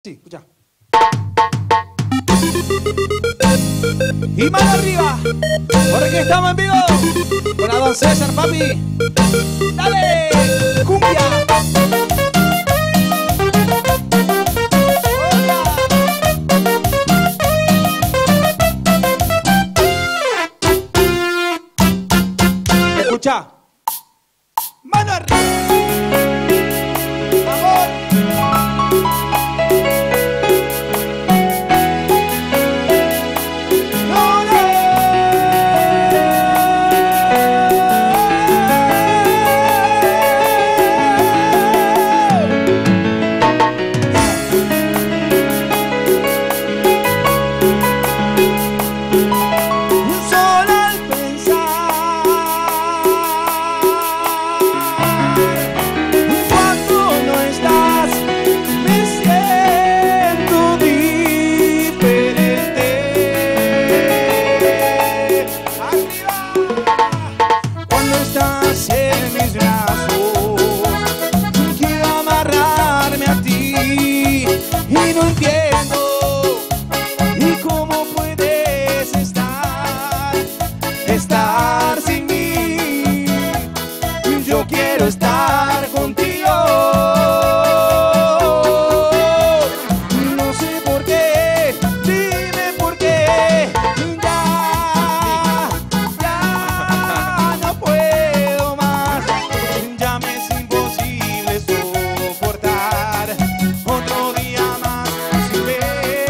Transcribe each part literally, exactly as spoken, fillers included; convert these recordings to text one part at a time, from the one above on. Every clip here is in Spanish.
Sí, escucha. Y mano arriba, porque estamos en vivo con la don César, papi. ¡Dale! ¡Cumbia! Escucha. Mano arriba. Estar sin mí, yo quiero estar contigo. No sé por qué, dime por qué. Ya, ya no puedo más. Ya me es imposible soportar otro día más sin ver.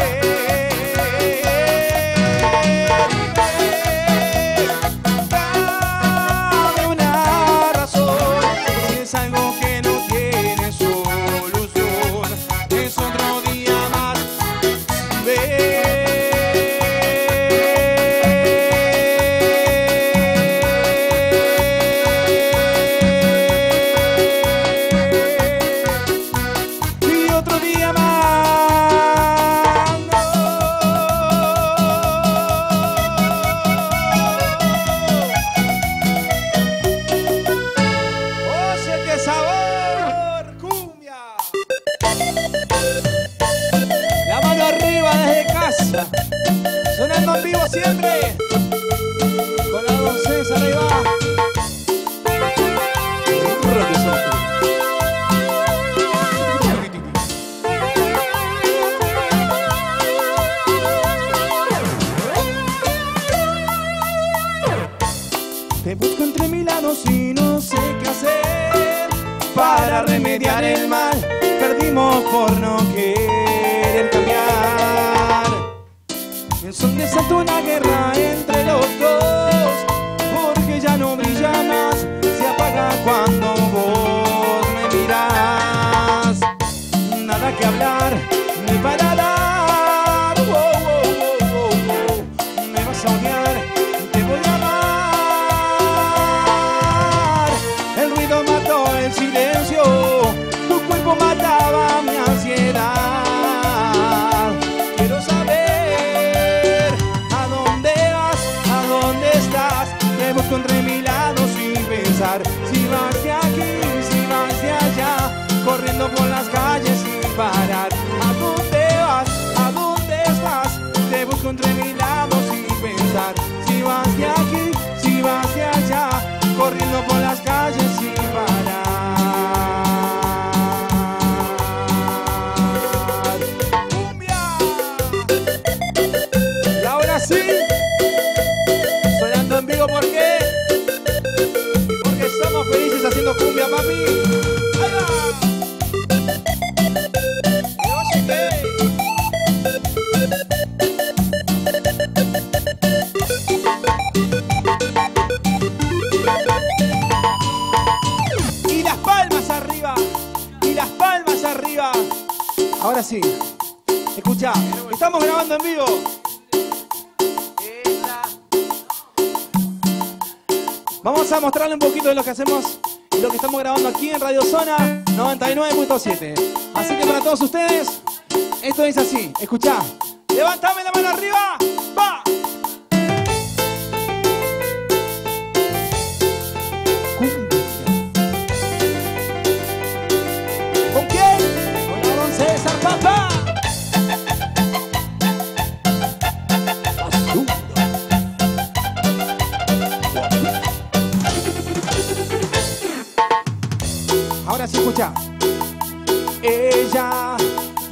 ¡Sabor! ¡Cumbia! La mano arriba desde casa, sonando en vivo siempre, con la don César, ahí va. Te busco entre mil lados y no sé qué hacer para remediar el mal. Perdimos por no querer cambiar. El sol desató una guerra entre los dos, porque ya no brilla más, se apaga cuando vos me mirás. Nada que hablar ni para dar. Oh, oh, oh, oh, oh. Me vas a odiar, te voy a amar. El silencio, tu cuerpo mataba mi ansiedad. Quiero saber a dónde vas, a dónde estás. Te busco entre mil lados sin pensar. Si vas de aquí, si vas de allá, corriendo por las calles sin parar. ¿A dónde vas, a dónde estás? Te busco entre mil lados sin pensar. Si vas de aquí, si vas de allá, corriendo por las calles sin parar. Sí, sonando en vivo, ¿por qué? Porque estamos felices haciendo cumbia, papi. ¡Ahí va! Oye, ¿qué? Y las palmas arriba, y las palmas arriba. Ahora sí, escucha, estamos grabando en vivo. Vamos a mostrarle un poquito de lo que hacemos y lo que estamos grabando aquí en Radio Zona noventa y nueve punto siete. Así que para todos ustedes, esto es así. Escuchá. Levántame la mano arriba. ¡Va! ¿Con quién? Con la don César, papá.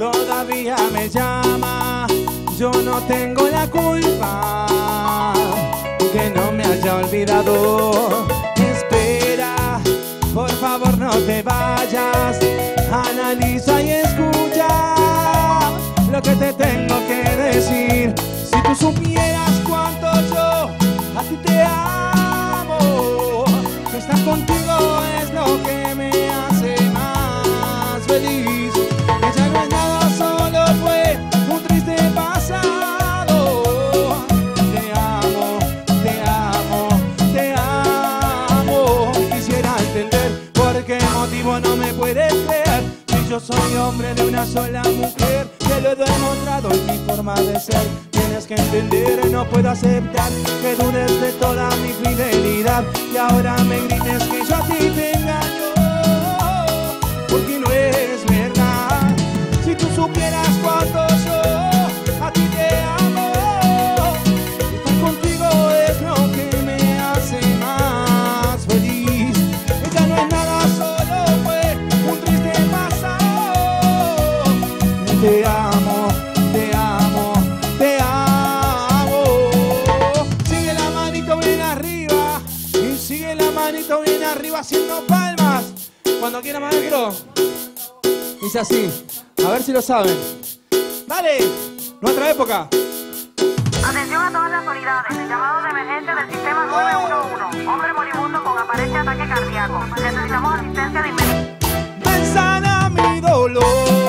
todavía me llama. Yo no tengo la culpa que no me haya olvidado. Espera, por favor no te vayas. Analiza y escucha lo que te tengo que decir. Si tú supieras cuánto yo a ti te amo, que estar contigo es lo que me hace más feliz. Ella no es nada, solo fue un triste pasado. Te amo, te amo, te amo. Quisiera entender por qué motivo no me puedes creer. Si yo soy hombre de una sola mujer, te lo he demostrado en mi forma de ser. Tienes que entender, no puedo aceptar que dudes de toda mi fidelidad y ahora me grites que yo a ti te engaño, porque no es verdad. Si tú supieras cuánto yo a ti te amo, estar contigo es lo que me hace más feliz. Ella no es nada, solo fue un triste pasado. Te amo, te amo, te amo. Sigue la manito bien arriba y sigue la manito bien arriba haciendo palmas. Cuando quiera, maestro. Dice así, a ver si lo saben. Dale, nuestra época. Atención a todas las unidades. El llamado de emergencia del sistema nueve uno uno. Hombre moribundo con aparente ataque cardíaco. Necesitamos asistencia de inmediato. Ven, sana mi dolor.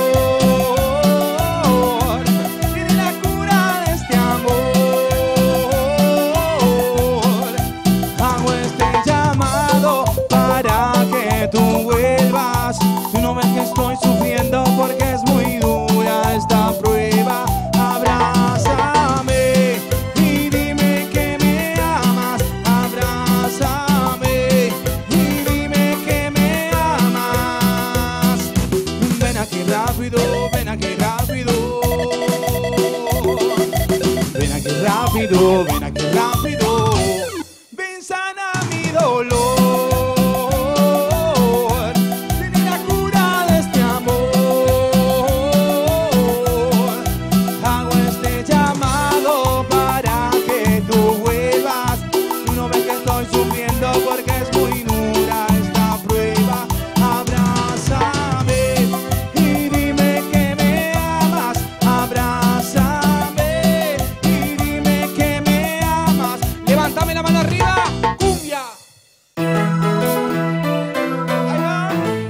Tiene la cura de este amor. Hago este llamado para que tú vuelvas. Tú no ves que estoy sufriendo porque es muy dura esta prueba. Abrázame y dime que me amas. Abrázame y dime que me amas. Ven aquí rápido, ven aquí rápido. Ven aquí rápido, ven aquí rápido. Ven, sana mi dolor. Tiene la cura de este amor. Hago este llamado para que tú vuelvas. Tú no ves que estoy sufriendo porque es muy dura esta prueba. Abrázame y dime que me amas. Abrázame y dime que me amas. Levántame la mano arriba, cumbia. Ahí va.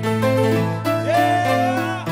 Yeah.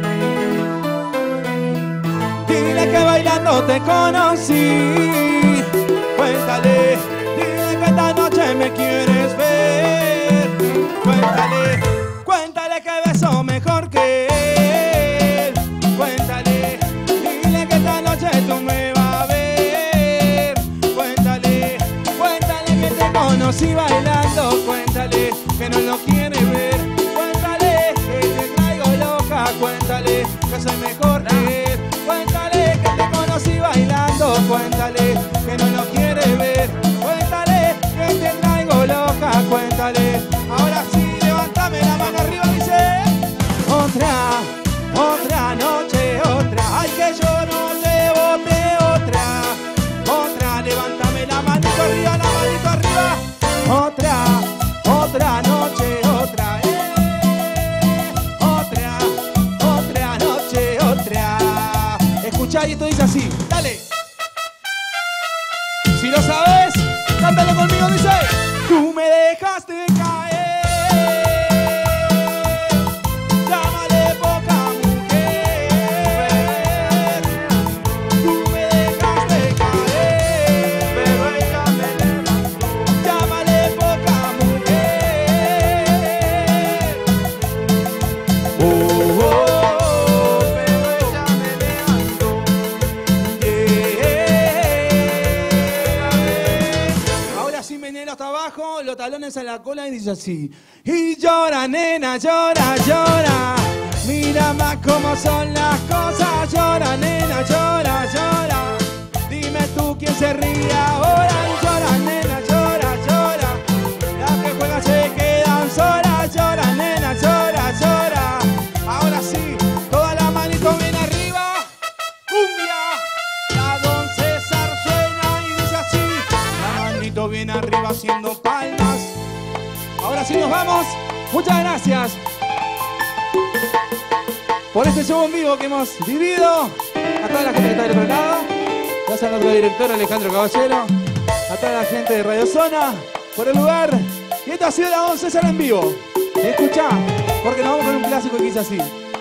Dile que bailando te conocí. Cuéntale, dile que esta noche me quieres ver. Cuéntale, cuéntale que beso mejor que él. Cuéntale, dile que esta noche tú me vas a ver. Cuéntale, cuéntale que te conocí bailando. Cuéntale que no lo quiere ver. Cuéntale que te traigo loca. Cuéntale que soy mejor que él. Cuéntale que te conocí bailando. Cuéntale que no lo quiere ver. Cuéntale que te traigo loca. Cuéntale. Ahora sí, levántame la mano arriba, dice. Otra, otra noche, otra. Ay, que yo no te bote otra. Otra, levántame la manito arriba, la manito arriba. Otra, otra noche, otra. Eh. Otra, otra noche, otra. Escuchá y esto dice así, dale. Si lo sabes, cántalo conmigo, dice. Tú me dejaste caer. Llámale poca mujer. Tú me dejaste caer. Pero ella me levantó. Llámale poca mujer. Oh, oh, oh, pero ella me levantó. Yeah. Ahora sí, menelo hasta abajo, los talones a la cola y dice así. Y llora, nena, llora, llora. Mira más cómo son las cosas. Llora, nena, llora, llora. Dime tú quién se ríe ahora. Y llora, nena, llora, llora. Las que juegan se quedan solas. Llora, nena, llora, llora. Ahora sí, toda la manito bien arriba. haciendo palmas. Ahora sí nos vamos. Muchas gracias por este show en vivo que hemos vivido. A toda la gente que está del otro lado. Gracias a nuestro director Alejandro Caballero. A toda la gente de Radio Zona por el lugar. Y esto ha sido la Don César en vivo. Y escuchá, porque nos vamos con un clásico que dice así.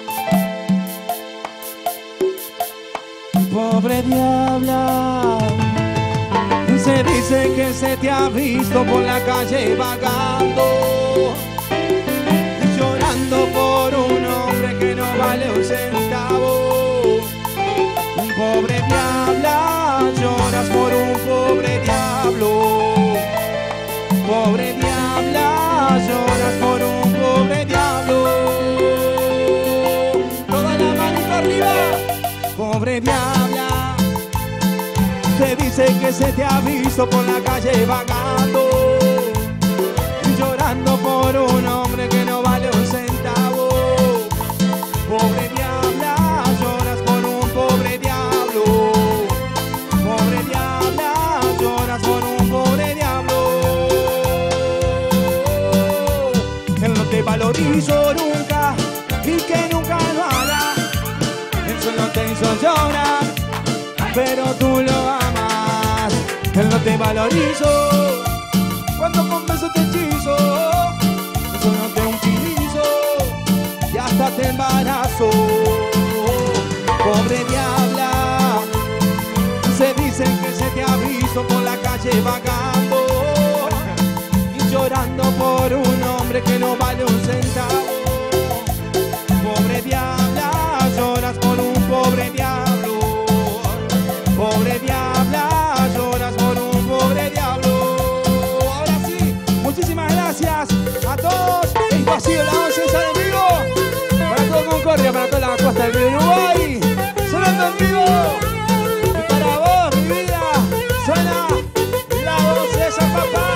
Pobre diabla, se dice que se te ha visto por la calle vagando, llorando por un hombre que no vale un centavo. Pobre diabla, lloras por un pobre diablo. Pobre diabla, lloras por un pobre diablo. Toda la manita arriba. Pobre diabla, se dice que se te ha visto por la calle vagando, llorando por un hombre que no vale un centavo. Pobre diabla, lloras por un pobre diablo. Pobre diabla, lloras por un pobre diablo. Él no te valorizó nunca y que nunca lo hará. Él no te hizo llorar, pero tú lo amas. Él no te valorizó cuando con besos te hechizo. Eso no te utilizo y hasta te embarazó. Pobre diabla, se dice que se te ha visto por la calle vagando y llorando por un hombre que no vale un centavo. Pobre diabla, lloras por un pobre diablo. Pobre diabla, lloras por un pobre diablo. Ahora sí, muchísimas gracias a todos. Esto ha sido la Don César en vivo. Para todo Concordia, para toda la costa del río Uruguay. Sonando en vivo. Y para vos, mi vida, suena la Don César, papá.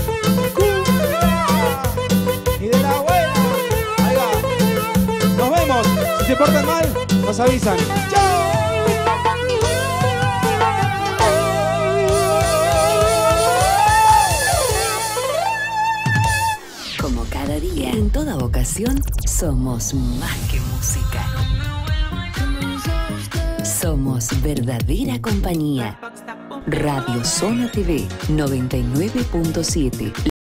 Cumbia. Y de la abuela. Ahí va. Nos vemos. Si se portan mal, nos avisan. ¡Chao! Como cada día, en toda ocasión, somos más que música. Somos verdadera compañía. Radio Zona T V noventa y nueve punto siete.